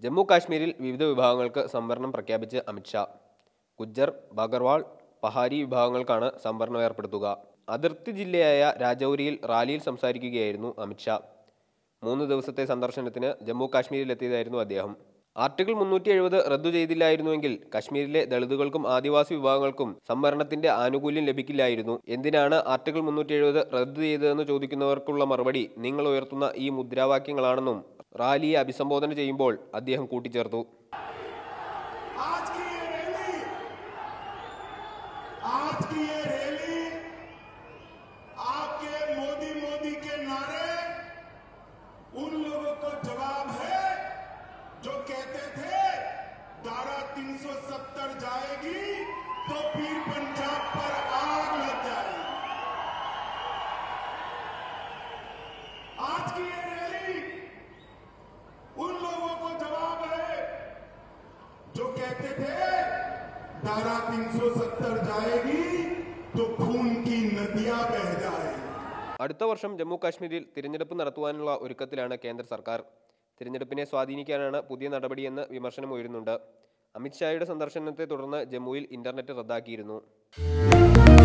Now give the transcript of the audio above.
ജമ്മു കാശ്മീരിൽ വിവിധ വിഭാഗങ്ങൾക്ക് സംവരണം പ്രഖ്യാപിച്ച് അമിത്ഷാ. ഗുജ്ജർ, ബഗർവാൾ, പഹാരി വിഭാഗങ്ങൾക്കാണ് സംവരണം ഏർപ്പെടുത്തുക. അതിർത്തി ജില്ലയായ രാജൌരിയിൽ റാലിയിൽ സംസാരിക്കുകയായിരുന്നു അമിത്ഷാ. 3 ദിവസത്തെ സന്ദർശനത്തിന് ജമ്മു കാശ്മീരിലെത്തിയതായിരുന്നു അദ്ദേഹം. ആർട്ടിക്കിൾ 370 റദ്ദു ചെയ്തില്ലായിരുന്നുവെങ്കിൽ കശ്മീരിലെ ദളിതുകൾക്കും ആദിവാസി വിഭാഗങ്ങൾക്കും സംവരണത്തിന്റെ ആനുകൂല്യം ലഭിക്കില്ലായിരുന്നു. എന്തിനാണ് ആർട്ടിക്കിൾ 370 റദ്ദു ചെയ്തതെന്ന് ചോദിക്കുന്നവർക്കുള്ള മറുപടി നിങ്ങൾ ഉയർത്തുന്ന ഈ മുദ്രാവാക്യങ്ങളാണെന്നും റാലിയെ അഭിസംബോധന ചെയ്യുമ്പോൾ അദ്ദേഹം കൂട്ടിച്ചേർത്തു. उन लोगों को जवाब है जो कहते थे धारा 370 जाएगी तो फिर पंजाब पर आग लग जाएगी। आज की ये रैली उन लोगों को जवाब है जो कहते थे धारा 370 जाएगी तो खून की नदियां बह जाएगी। അടുത്ത വർഷം ജമ്മു കാശ്മീരിൽ തിരഞ്ഞെടുപ്പ് നടത്തുവാനുള്ള ഒരുക്കത്തിലാണ് കേന്ദ്ര സർക്കാർ. തിരഞ്ഞെടുപ്പിനെ സ്വാധീനിക്കാനാണ് പുതിയ നടപടിയെന്ന് വിമർശനം ഉയരുന്നുണ്ട്. അമിത്ഷായുടെ സന്ദർശനത്തെ തുടർന്ന് ജമ്മുവിൽ ഇന്റർനെറ്റ് റദ്ദാക്കിയിരുന്നു.